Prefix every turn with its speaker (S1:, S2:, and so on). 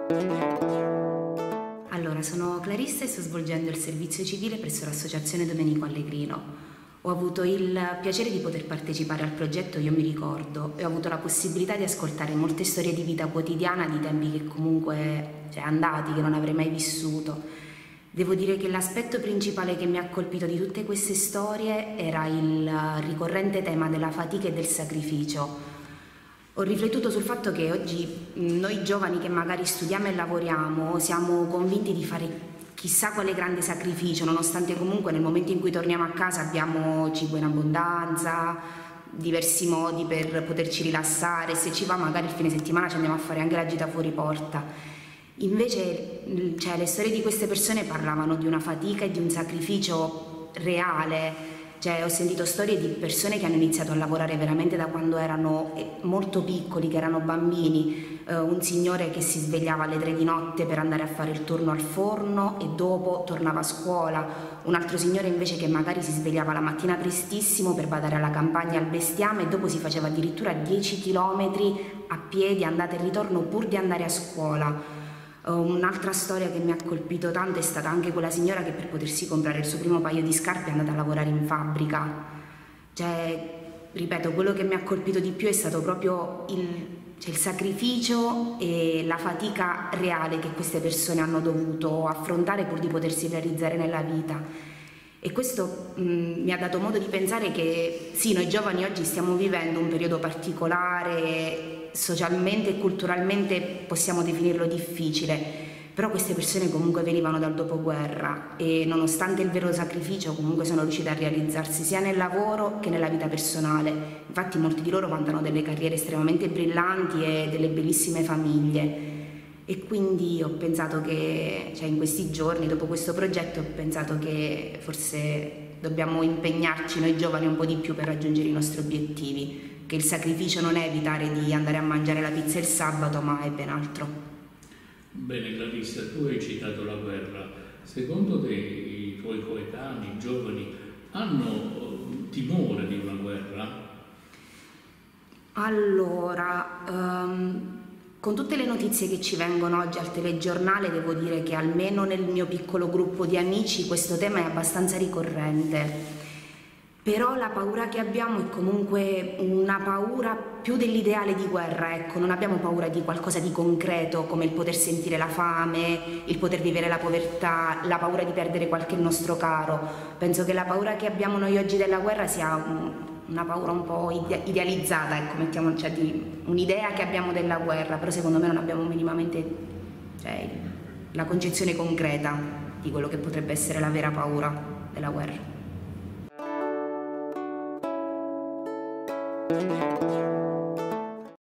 S1: Allora, sono Clarissa e sto svolgendo il servizio civile presso l'Associazione Domenico Allegrino. Ho avuto il piacere di poter partecipare al progetto Io mi ricordo e ho avuto la possibilità di ascoltare molte storie di vita quotidiana di tempi che comunque, andati, che non avrei mai vissuto. Devo dire che l'aspetto principale che mi ha colpito di tutte queste storie era il ricorrente tema della fatica e del sacrificio. Ho riflettuto sul fatto che oggi noi giovani che magari studiamo e lavoriamo siamo convinti di fare chissà quale grande sacrificio, nonostante comunque nel momento in cui torniamo a casa abbiamo cibo in abbondanza, diversi modi per poterci rilassare, se ci va magari il fine settimana ci andiamo a fare anche la gita fuori porta. Invece le storie di queste persone parlavano di una fatica e di un sacrificio reale. Ho sentito storie di persone che hanno iniziato a lavorare veramente da quando erano molto piccoli, che erano bambini, un signore che si svegliava alle 3 di notte per andare a fare il turno al forno e dopo tornava a scuola, un altro signore invece che magari si svegliava la mattina prestissimo per badare alla campagna, al bestiame, e dopo si faceva addirittura 10 chilometri a piedi, andata e ritorno, pur di andare a scuola. Un'altra storia che mi ha colpito tanto è stata anche quella signora che per potersi comprare il suo primo paio di scarpe è andata a lavorare in fabbrica. Ripeto, quello che mi ha colpito di più è stato proprio il sacrificio e la fatica reale che queste persone hanno dovuto affrontare pur di potersi realizzare nella vita. E questo mi ha dato modo di pensare che sì, noi giovani oggi stiamo vivendo un periodo particolare, socialmente e culturalmente possiamo definirlo difficile, però queste persone comunque venivano dal dopoguerra e nonostante il vero sacrificio comunque sono riuscite a realizzarsi sia nel lavoro che nella vita personale. Infatti molti di loro vantano delle carriere estremamente brillanti e delle bellissime famiglie. E quindi ho pensato che, in questi giorni, dopo questo progetto, ho pensato che forse dobbiamo impegnarci noi giovani un po' di più per raggiungere i nostri obiettivi, che il sacrificio non è evitare di andare a mangiare la pizza il sabato, ma è ben altro.
S2: Bene Clarissa, tu hai citato la guerra. Secondo te i tuoi coetanei, i giovani, hanno timore di una guerra?
S1: Allora, con tutte le notizie che ci vengono oggi al telegiornale, devo dire che almeno nel mio piccolo gruppo di amici questo tema è abbastanza ricorrente. Però la paura che abbiamo è comunque una paura più dell'ideale di guerra, ecco, non abbiamo paura di qualcosa di concreto come il poter sentire la fame, il poter vivere la povertà, la paura di perdere qualche nostro caro. Penso che la paura che abbiamo noi oggi della guerra sia una paura un po' idealizzata, ecco, un'idea che abbiamo della guerra, però secondo me non abbiamo minimamente la concezione concreta di quello che potrebbe essere la vera paura della guerra.